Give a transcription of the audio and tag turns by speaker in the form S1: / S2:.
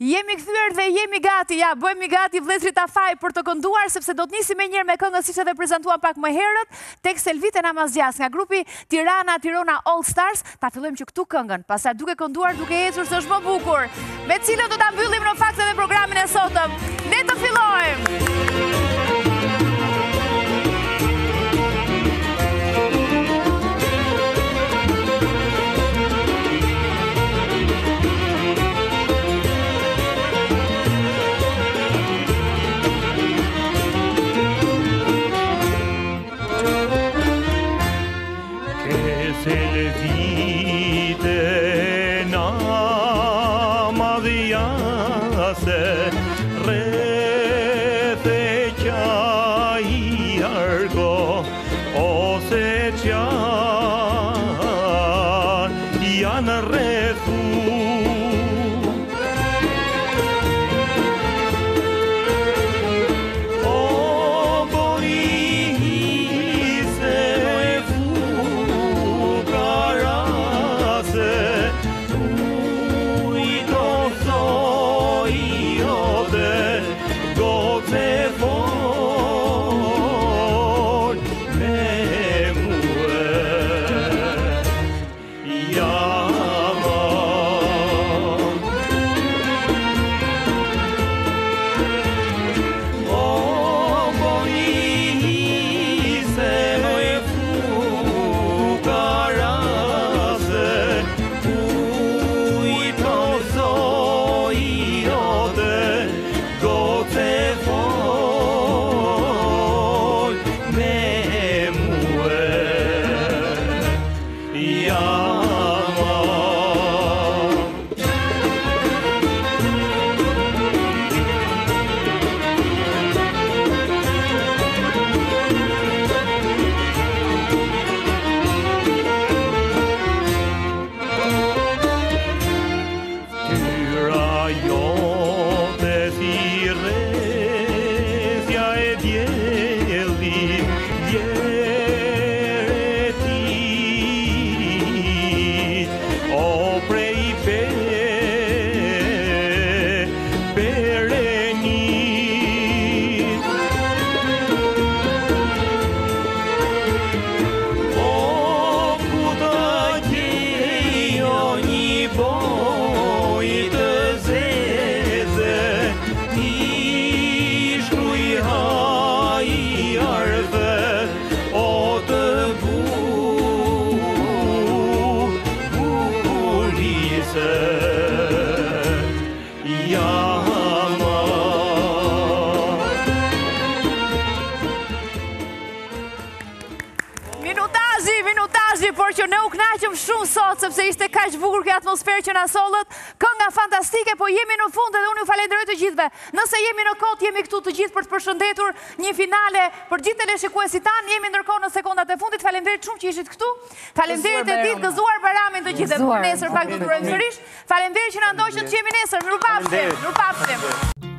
S1: Jemi kthyer dhe jemi gati, ja, bëhemi gati vëllezrit Afaj për të kënduar, sepse do të nisim njërë me këngën siç edhe prezantuam pak më herët, tek Selvite Namazgjas nga grupi Tirana All Stars. Ta fillojmë që këtu këngën, pastaj duke kënduar, duke ecur se është më bukur, me cilën do ta mbyllim në fakt edhe programin e sotëm. Ne të fillojmë.
S2: Selvite Namazgjase rrethe qaj argo ose qaj janë rrethu
S1: por që ne u kënaqëm shumë sot, sepse ishte kaq bukur kjo atmosferë që na sollët, kënga fantastike, po jemi në fund dhe unë ju falenderoj të gjithëve. Nëse jemi në kot, jemi këtu të gjithë për të përshëndetur një finale për gjithë teleshikuesit tanë. Jemi ndërkohë në sekondat e fundit. Faleminderit shumë që ishit këtu. Faleminderit e ditë gëzuar Baramin të gjithëve. Por nesër pak do të turojmë sërish. Faleminderit që na ndoqët që jemi nesër. Mirupafshim.